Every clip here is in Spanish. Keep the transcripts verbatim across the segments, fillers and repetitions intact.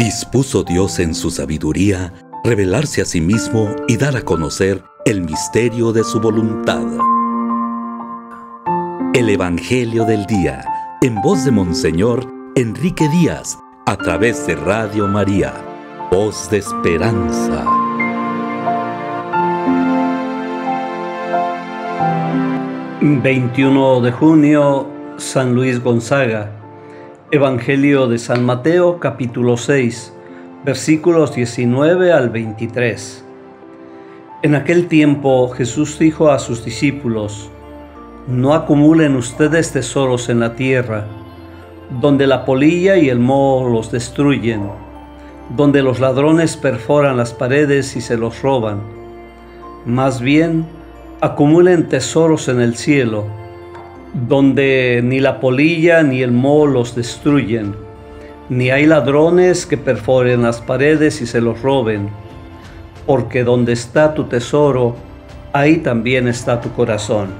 Dispuso Dios en su sabiduría revelarse a sí mismo y dar a conocer el misterio de su voluntad. El Evangelio del Día, en voz de Monseñor Enrique Díaz, a través de Radio María, Voz de Esperanza. veintiuno de junio, San Luis Gonzaga. Evangelio de San Mateo, capítulo seis, versículos diecinueve al veintitrés. En aquel tiempo Jesús dijo a sus discípulos: No acumulen ustedes tesoros en la tierra, donde la polilla y el moho los destruyen, donde los ladrones perforan las paredes y se los roban. Más bien, acumulen tesoros en el cielo, donde ni la polilla ni el moho los destruyen, ni hay ladrones que perforen las paredes y se los roben, porque donde está tu tesoro, ahí también está tu corazón.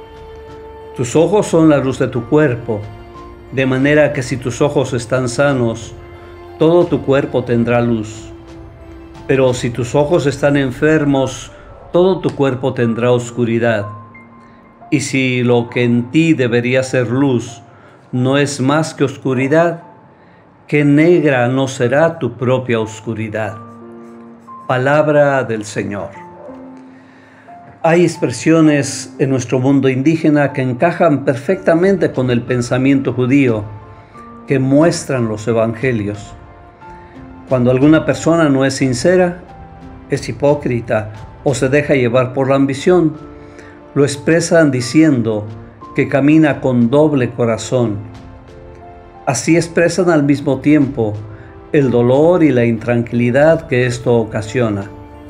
Tus ojos son la luz de tu cuerpo, de manera que si tus ojos están sanos, todo tu cuerpo tendrá luz. Pero si tus ojos están enfermos, todo tu cuerpo tendrá oscuridad. Y si lo que en ti debería ser luz no es más que oscuridad, qué negra no será tu propia oscuridad. Palabra del Señor. Hay expresiones en nuestro mundo indígena que encajan perfectamente con el pensamiento judío, que muestran los evangelios. Cuando alguna persona no es sincera, es hipócrita o se deja llevar por la ambición, lo expresan diciendo que camina con doble corazón. Así expresan al mismo tiempo el dolor y la intranquilidad que esto ocasiona.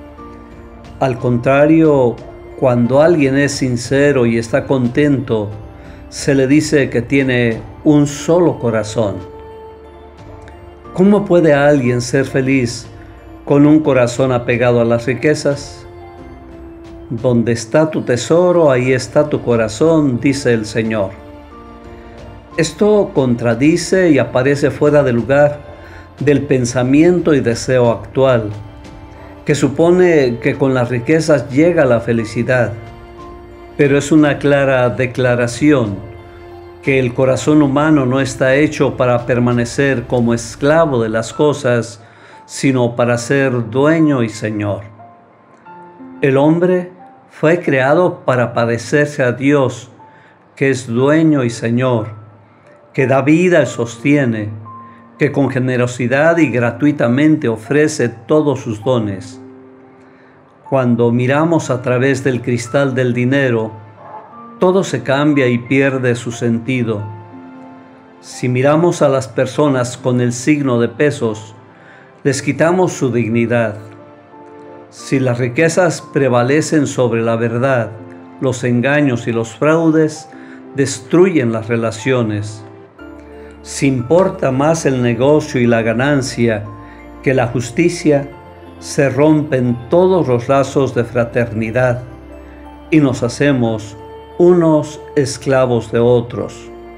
Al contrario, cuando alguien es sincero y está contento, se le dice que tiene un solo corazón. ¿Cómo puede alguien ser feliz con un corazón apegado a las riquezas? Donde está tu tesoro, ahí está tu corazón, dice el Señor. Esto contradice y aparece fuera de lugar del pensamiento y deseo actual, que supone que con las riquezas llega la felicidad, pero es una clara declaración que el corazón humano no está hecho para permanecer como esclavo de las cosas, sino para ser dueño y señor. El hombre fue creado para parecerse a Dios, que es dueño y señor, que da vida y sostiene, que con generosidad y gratuitamente ofrece todos sus dones. Cuando miramos a través del cristal del dinero, todo se cambia y pierde su sentido. Si miramos a las personas con el signo de pesos, les quitamos su dignidad. Si las riquezas prevalecen sobre la verdad, los engaños y los fraudes destruyen las relaciones. Si importa más el negocio y la ganancia que la justicia, se rompen todos los lazos de fraternidad y nos hacemos unos esclavos de otros.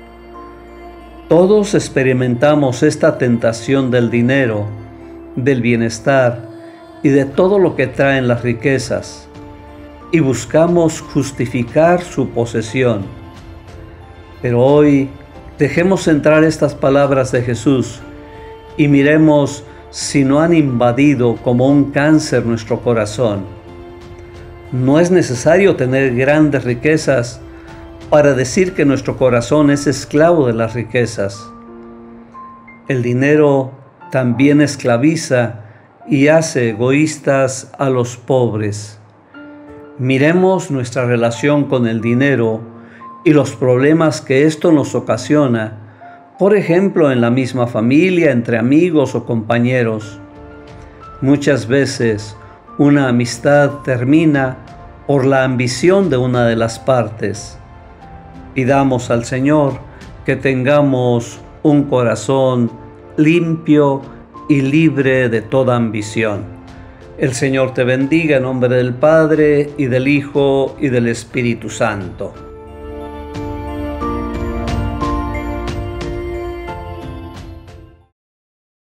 Todos experimentamos esta tentación del dinero, del bienestar y de todo lo que traen las riquezas, y buscamos justificar su posesión. Pero hoy dejemos entrar estas palabras de Jesús y miremos si no han invadido como un cáncer nuestro corazón. No es necesario tener grandes riquezas para decir que nuestro corazón es esclavo de las riquezas. El dinero también esclaviza y hace egoístas a los pobres. Miremos nuestra relación con el dinero y los problemas que esto nos ocasiona, por ejemplo, en la misma familia, entre amigos o compañeros. Muchas veces una amistad termina por la ambición de una de las partes. Pidamos al Señor que tengamos un corazón limpio y libre de toda ambición. El Señor te bendiga en nombre del Padre, y del Hijo, y del Espíritu Santo.